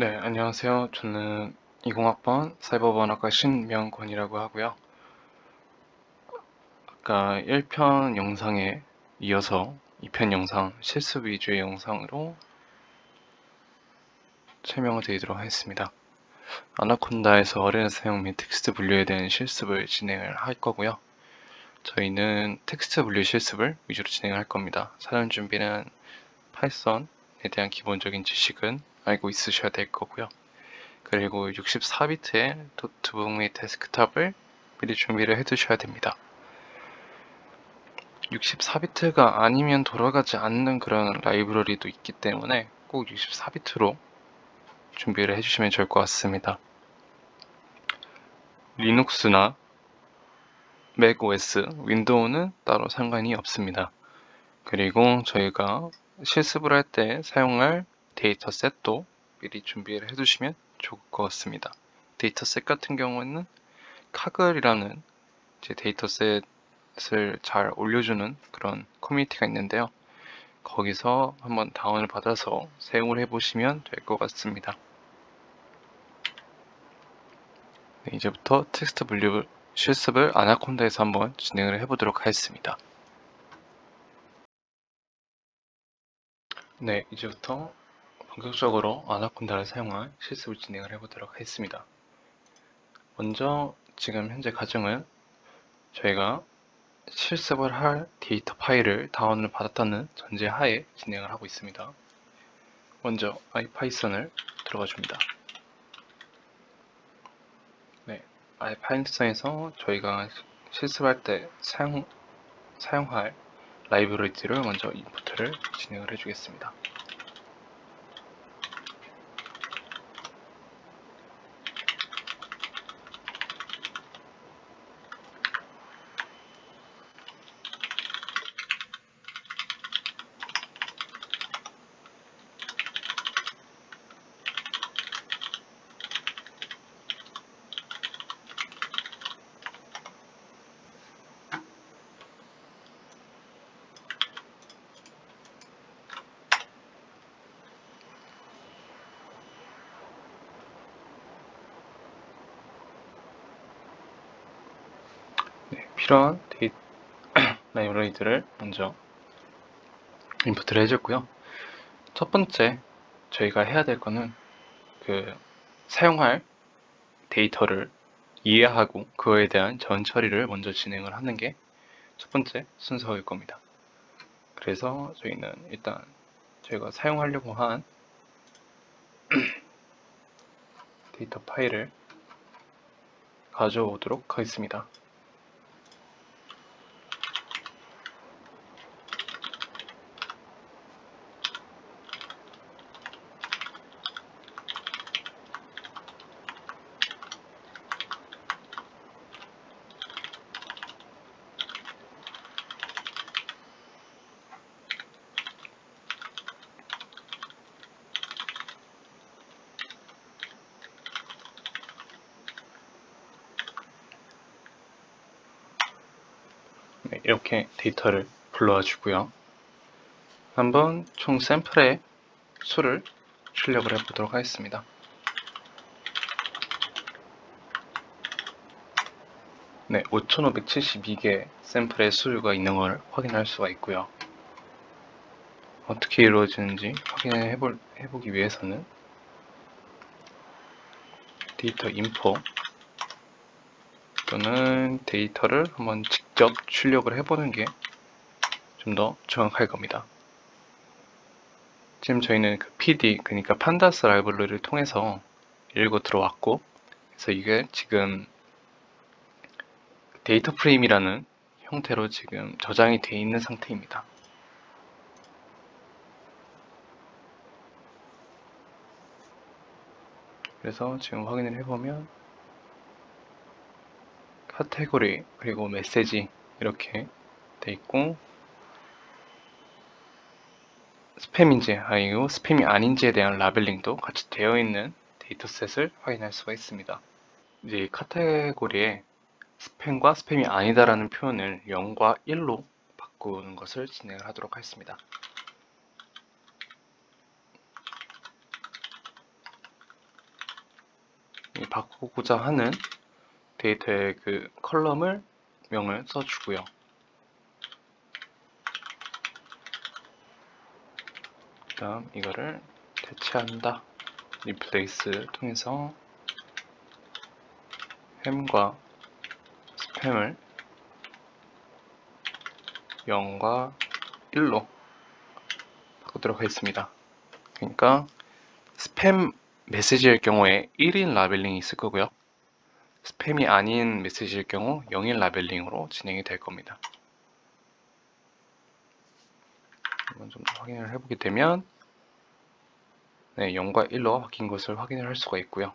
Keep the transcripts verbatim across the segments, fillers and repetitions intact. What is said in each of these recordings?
네, 안녕하세요. 저는 이공학번 사이버번역과 신명권이라고 하고요. 아까 일 편 영상에 이어서 이 편 영상 실습 위주의 영상으로 설명을 드리도록 하겠습니다. 아나콘다에서 어뢰 사용 및 텍스트 분류에 대한 실습을 진행을 할 거고요. 저희는 텍스트 분류 실습을 위주로 진행할 겁니다. 사전 준비는 파이썬에 대한 기본적인 지식은 알고 있으셔야 될 거고요. 그리고 육십사 비트의 노트북 및 데스크탑을 미리 준비를 해두셔야 됩니다. 육십사 비트가 아니면 돌아가지 않는 그런 라이브러리도 있기 때문에 꼭 육십사 비트로 준비를 해주시면 좋을 것 같습니다. 리눅스나 맥오에스, 윈도우는 따로 상관이 없습니다. 그리고 저희가 실습을 할 때 사용할 데이터셋도 미리 준비를 해두시면 좋을 것 같습니다. 데이터셋 같은 경우는 카글이라는 제 데이터셋을 잘 올려주는 그런 커뮤니티가 있는데요. 거기서 한번 다운을 받아서 사용을 해보시면 될 것 같습니다. 네, 이제부터 텍스트 분류 실습을 아나콘다에서 한번 진행을 해보도록 하겠습니다. 네, 이제부터 본격적으로 아나콘다를 사용한 실습을 진행을 해보도록 하겠습니다. 먼저 지금 현재 과정은 저희가 실습을 할 데이터 파일을 다운을 받았다는 전제 하에 진행을 하고 있습니다. 먼저 아이파이썬을 들어가 줍니다. 네, 아이파이썬에서 저희가 실습할 때 사용, 사용할 라이브러리들을 먼저 인풋을 진행을 해주겠습니다. 네, 필요한 데이터 라이브러리들을 먼저 인풋을 해줬고요. 첫 번째 저희가 해야 될 거는 그 사용할 데이터를 이해하고 그거에 대한 전 처리를 먼저 진행을 하는 게 첫 번째 순서일 겁니다. 그래서 저희는 일단 저희가 사용하려고 한 데이터 파일을 가져오도록 하겠습니다. 네, 이렇게 데이터를 불러와 주고요. 한번 총 샘플의 수를 출력을 해보도록 하겠습니다. 네, 오천오백칠십이 개 샘플의 수가 있는 걸 확인할 수가 있고요. 어떻게 이루어지는지 확인해 볼, 해보기 위해서는 데이터 인포 또는 데이터를 한번 직접 출력을 해보는 게 좀 더 정확할 겁니다. 지금 저희는 그 피디, 그러니까 판다스 라이브러리를 통해서 읽고 들어왔고, 그래서 이게 지금 데이터 프레임이라는 형태로 지금 저장이 되어 있는 상태입니다. 그래서 지금 확인을 해보면 카테고리 그리고 메시지 이렇게 돼 있고, 스팸인지 아니고 스팸이 아닌지에 대한 라벨링도 같이 되어 있는 데이터셋을 확인할 수가 있습니다. 이제 카테고리에 스팸과 스팸이 아니다라는 표현을 영과 일로 바꾸는 것을 진행을 하도록 하겠습니다. 바꾸고자 하는 데이터의 그 컬럼을 명을 써주고요. 그 다음 이거를 대체한다. replace 통해서 햄과 스팸을 영과 일로 바꾸도록 하겠습니다. 그러니까 스팸 메시지일 경우에 일인 라벨링이 있을 거고요. 스팸이 아닌 메시지일 경우 영인 라벨링으로 진행이 될 겁니다. 한번 좀 확인을 해보게 되면 네, 영과 일로 바뀐 것을 확인을 할 수가 있고요.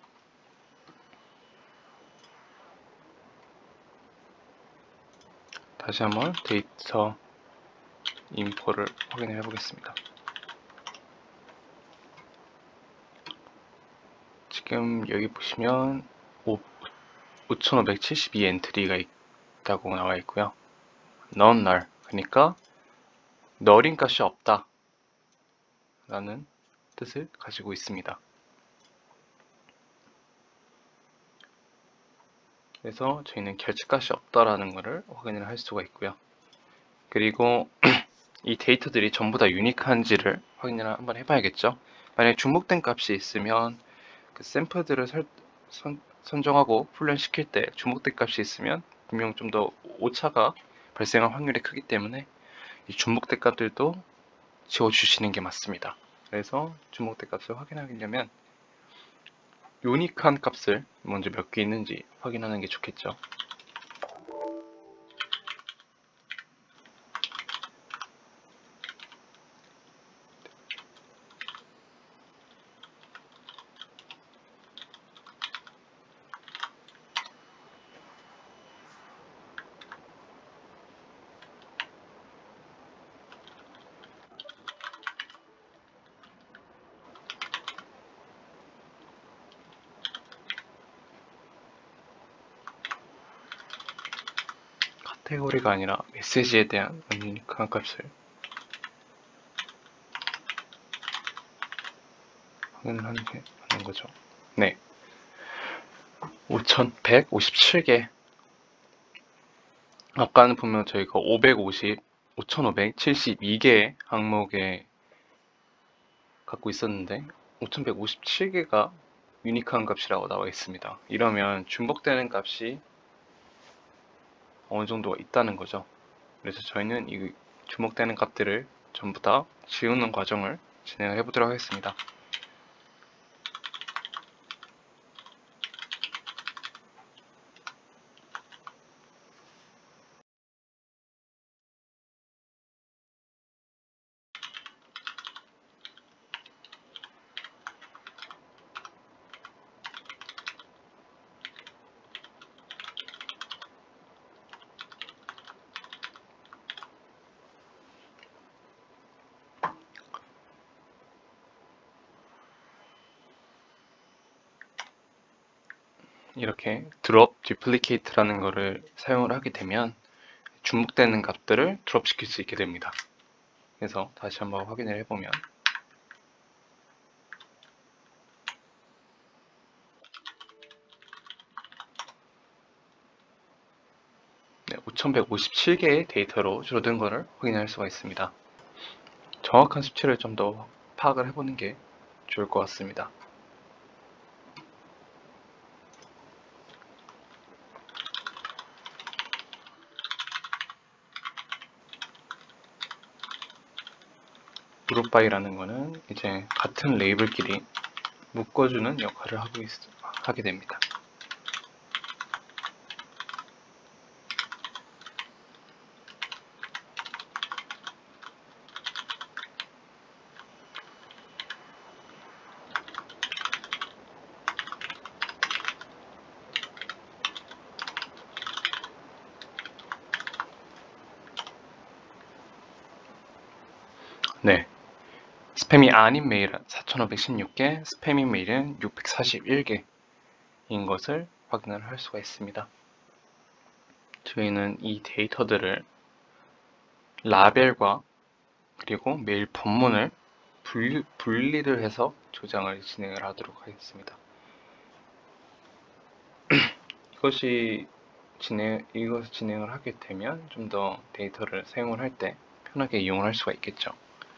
다시 한번 데이터 인포를 확인해 보겠습니다. 지금 여기 보시면 오천오백칠십이 엔트리가 있다고 나와 있고요. none null, 그러니까 null인 값이 없다 라는 뜻을 가지고 있습니다. 그래서 저희는 결집값이 없다라는 것을 확인을 할 수가 있고요. 그리고 이 데이터들이 전부 다 유니크한지를 확인을 한번 해봐야겠죠. 만약에 중복된 값이 있으면 그 샘플들을 설, 선, 선정하고 훈련시킬 때 중복된 값이 있으면 분명 좀 더 오차가 발생할 확률이 크기 때문에 이 중복된 값들도 지워주시는 게 맞습니다. 그래서 중복된 값을 확인하려면 유니크한 값을 먼저 몇 개 있는지 확인하는 게 좋겠죠. 카테고리가 아니라 메시지에 대한 유니크한 값을 확인을 하는 게 맞는 거죠. 네, 오천백오십칠 개. 아까는 보면 저희가 오백오십, 오천오백칠십이 개의 항목에 갖고 있었는데 오천백오십칠 개가 유니크한 값이라고 나와 있습니다. 이러면 중복되는 값이 어느 정도가 있다는 거죠. 그래서 저희는 이 주목되는 값들을 전부 다 지우는 과정을 진행을 해보도록 하겠습니다. 이렇게 drop duplicate라는 거를 사용을 하게 되면 중복되는 값들을 드롭 시킬 수 있게 됩니다. 그래서 다시 한번 확인을 해보면 네, 오천백오십칠 개의 데이터로 줄어든 것을 확인할 수가 있습니다. 정확한 수치를 좀 더 파악을 해보는 게 좋을 것 같습니다. 그룹 바이라는 거는 이제 같은 레이블끼리 묶어주는 역할을 하고 있, 하게 됩니다. 네, 스팸이 아닌 메일은 사천오백십육 개, 스팸인 메일은 육백사십일 개인 것을 확인을 할 수가 있습니다. 저희는 이 데이터들을 라벨과 그리고 메일 본문을 분리, 분리를 해서 조장을 진행을 하도록 하겠습니다. 이것이 진행, 이것을 진행을 하게 되면 좀 더 데이터를 사용을 할 때 편하게 이용을 할 수가 있겠죠.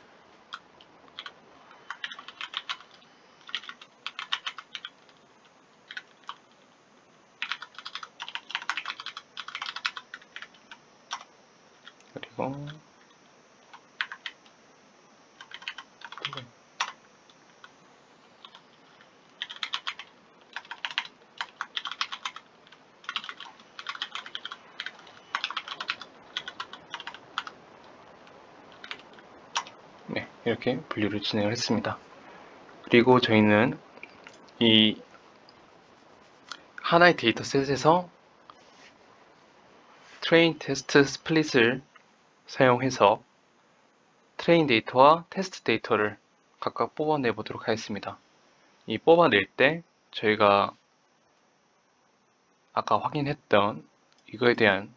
그리고 네, 이렇게 분류를 진행을 했습니다. 그리고 저희는 이 하나의 데이터셋에서 트레인 테스트 스플릿을 사용해서 트레인 데이터와 테스트 데이터를 각각 뽑아내 보도록 하겠습니다. 이 뽑아낼 때 저희가 아까 확인했던 이거에 대한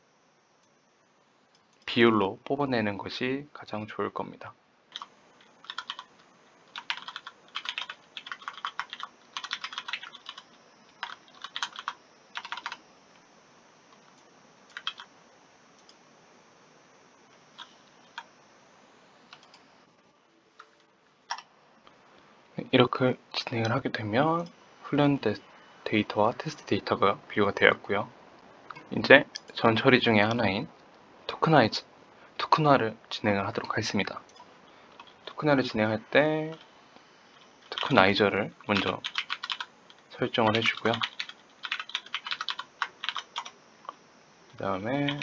비율로 뽑아내는 것이 가장 좋을 겁니다. 이렇게 진행을 하게 되면 훈련 데이터와 테스트 데이터가 비교가 되었고요. 이제 전 처리 중에 하나인 토크나이즈, 토큰화를 진행을 하도록 하겠습니다. 토큰화를 진행할 때 토크나이저를 먼저 설정을 해주고요. 그 다음에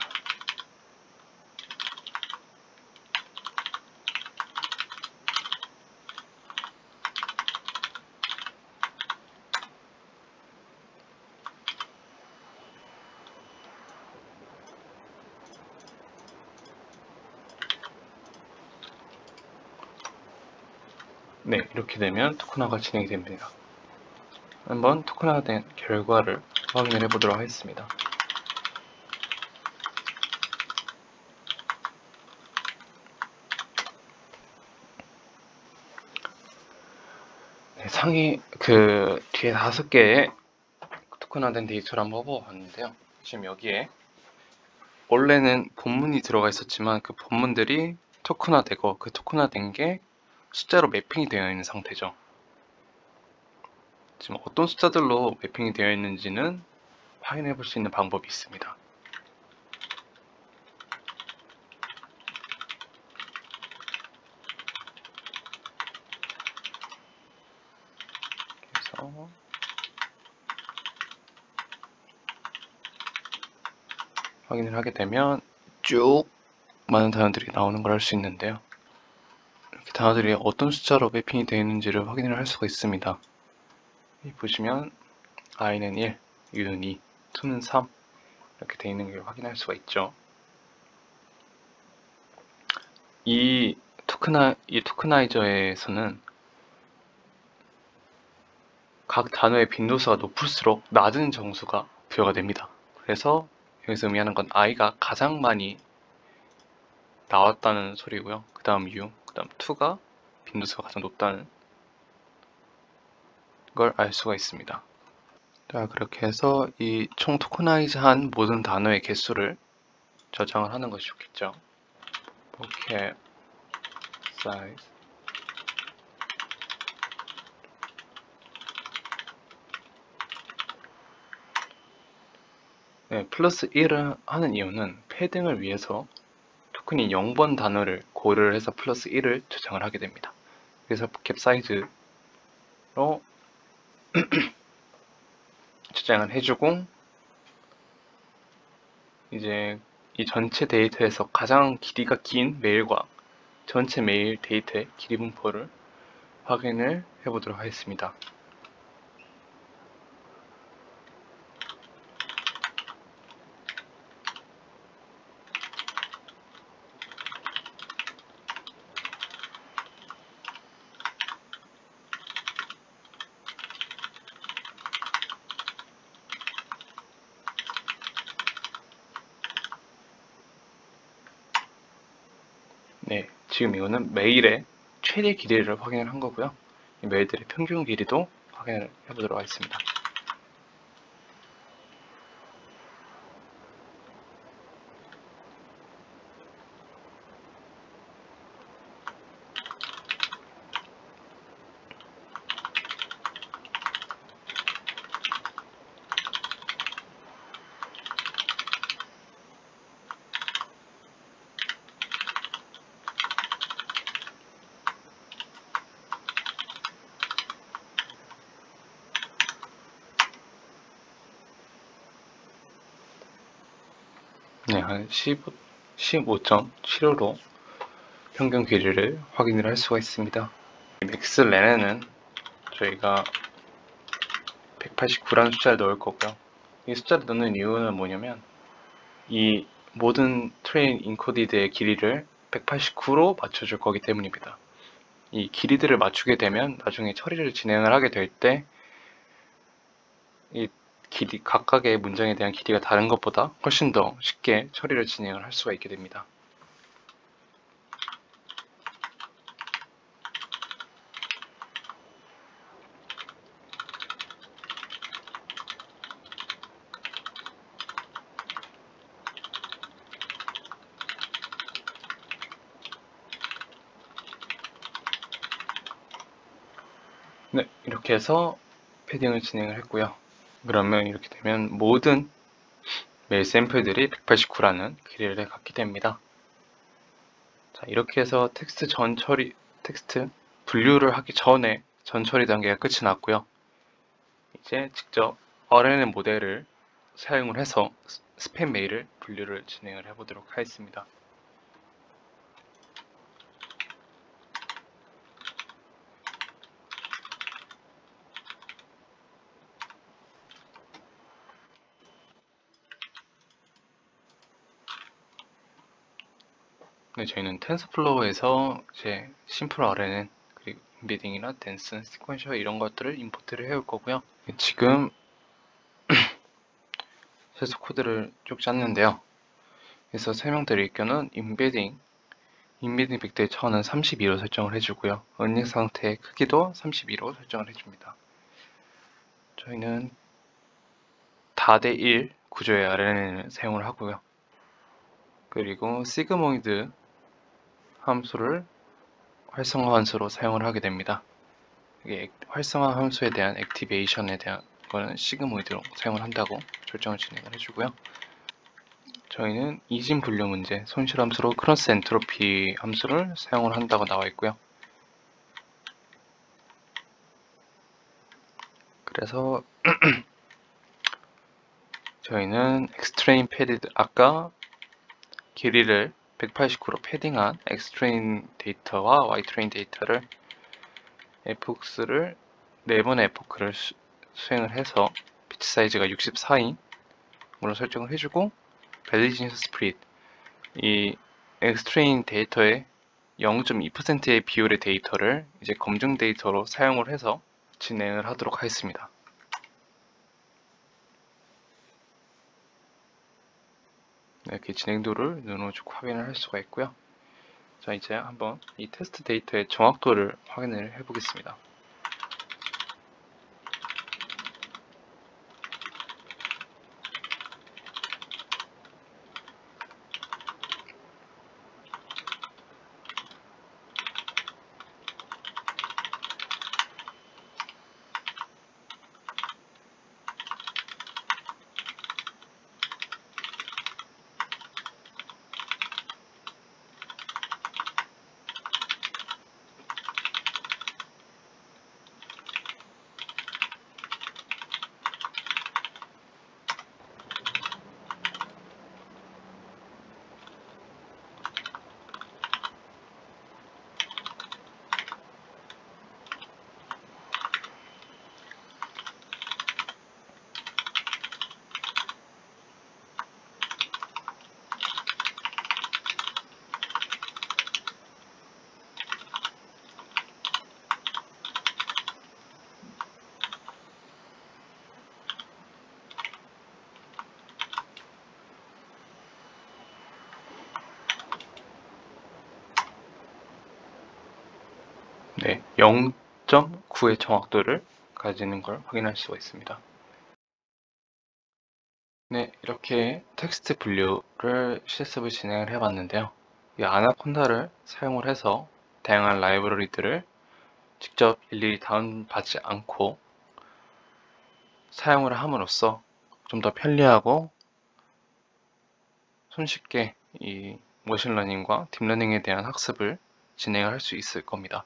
네, 이렇게 되면 토큰화가 진행이 됩니다. 한번 토큰화가 된 결과를 확인을 해보도록 하겠습니다. 네, 상위 그 뒤에 다섯 개의 토큰화된 데이터를 한번 뽑아봤는데요. 지금 여기에 원래는 본문이 들어가 있었지만 그 본문들이 토큰화되고 그 토큰화된 게 숫자로 매핑이 되어 있는 상태죠. 지금 어떤 숫자들로 매핑이 되어 있는지는 확인해 볼 수 있는 방법이 있습니다. 그래서 확인을 하게 되면 쭉 많은 단어들이 나오는 걸 알 수 있는데요. 이렇게 단어들이 어떤 숫자로 매핑이 되어 있는지를 확인을 할 수가 있습니다. 여기 보시면 i는 일, u는 이, 이는 삼 이렇게 되어 있는 걸 확인할 수가 있죠. 이 토크나, 이 토크나이저에서는 각 단어의 빈도수가 높을수록 낮은 정수가 부여가 됩니다. 그래서 여기서 의미하는 건 i가 가장 많이 나왔다는 소리고요. 그 다음 u, 그 다음 이가 빈도수가 가장 높다는 걸 알 수가 있습니다. 자, 그렇게 해서 이 총 토크나이즈한 모든 단어의 개수를 저장을 하는 것이 좋겠죠. vocab size 네, 플러스 일을 하는 이유는 패딩을 위해서 토큰이 영 번 단어를 고려를 해서 플러스 일을 저장을 하게 됩니다. 그래서 vocab size로 저장을 해주고 이제 이 전체 데이터에서 가장 길이가 긴 메일과 전체 메일 데이터의 길이 분포를 확인을 해보도록 하겠습니다. 네, 지금 이거는 메일의 최대 길이를 확인을 한 거고요. 이 메일들의 평균 길이도 확인을 해보도록 하겠습니다. 네, 한 십오 점 칠오로 평균 길이를 확인을 할 수가 있습니다. 맥스 렌에는 저희가 백팔십구라는 숫자를 넣을 거고요. 이 숫자를 넣는 이유는 뭐냐면 이 모든 트레인 인코디드의 길이를 백팔십구로 맞춰줄 거기 때문입니다. 이 길이들을 맞추게 되면 나중에 처리를 진행을 하게 될 때 이 길이, 각각의 문장에 대한 길이가 다른 것보다 훨씬 더 쉽게 처리를 진행을 할 수가 있게 됩니다. 네, 이렇게 해서 패딩을 진행을 했고요. 그러면 이렇게 되면 모든 메일 샘플들이 백팔십구라는 길이를 갖게 됩니다. 자, 이렇게 해서 텍스트 전 처리, 텍스트 분류를 하기 전에 전 처리 단계가 끝이 났고요. 이제 직접 알엔엔 모델을 사용을 해서 스팸 메일을 분류를 진행을 해보도록 하겠습니다. 네, 저희는 텐서플로우에서 이제 심플 알엔엔 그리고 인베딩이나 댄스, 시퀀셜 이런 것들을 임포트를 해올 거고요. 지금 세수 코드를 쭉 짰는데요. 그래서 설명드릴 경우는 인베딩, 인베딩 벡터의 차원은 삼십이로 설정을 해주고요. 언닉 상태의 크기도 삼십이로 설정을 해줍니다. 저희는 다대 일 구조의 알엔엔을 사용을 하고요. 그리고 시그모이드 함수를 활성화 함수로 사용을 하게 됩니다. 이게 활성화 함수에 대한 액티베이션에 대한 거는 시그모이드로 사용을 한다고 결정을 진행을 해주고요. 저희는 이진 분류 문제, 손실 함수로 크로스 엔트로피 함수를 사용을 한다고 나와 있고요. 그래서 저희는 엑스트레인 패디드, 아까 길이를 백팔십구로 패딩한 엑스트레인 데이터와 와이트레인 데이터를 에폭스를 네 번의 에포크를 수, 수행을 해서 피치 사이즈가 육십사인으로 설정을 해주고 밸리디션 스프릿, 이 엑스트레인 데이터의 영 점 이 퍼센트의 비율의 데이터를 이제 검증 데이터로 사용을 해서 진행을 하도록 하겠습니다. 이렇게 진행도를 눈으로 쭉 확인을 할 수가 있고요. 자, 이제 한번 이 테스트 데이터의 정확도를 확인을 해 보겠습니다. 네, 영 점 구의 정확도를 가지는 걸 확인할 수가 있습니다. 네, 이렇게 텍스트 분류를 실습을 진행을 해봤는데요. 이 아나콘다를 사용을 해서 다양한 라이브러리들을 직접 일일이 다운받지 않고 사용을 함으로써 좀 더 편리하고 손쉽게 이 머신러닝과 딥러닝에 대한 학습을 진행을 할 수 있을 겁니다.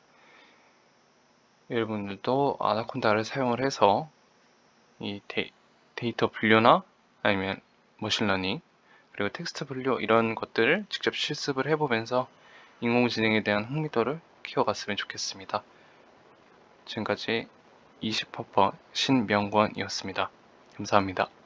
여러분들도 아나콘다를 사용을 해서 이 데이, 데이터 분류나 아니면 머신러닝을 그리고 텍스트 분류 이런 것들을 직접 실습을 해보면서 인공지능에 대한 흥미도를 키워갔으면 좋겠습니다. 지금까지 이십 퍼퍼 신명권이었습니다. 감사합니다.